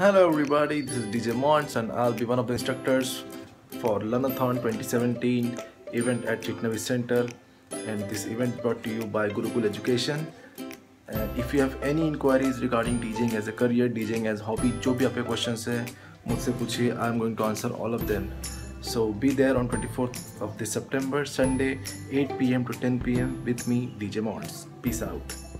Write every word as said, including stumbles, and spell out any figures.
Hello everybody, this is D J Montz and I'll be one of the instructors for Learnathon twenty seventeen event at Chicknavi Center, and this event brought to you by Gurukul.education. And if you have any inquiries regarding DJing as a career, DJing as hobby, जो भी आपके questions है मुझसे पूछिए, I'm going to answer all of them. So be there on twenty-fourth of this September, Sunday, eight p m to ten p m with me, D J Montz. Peace out.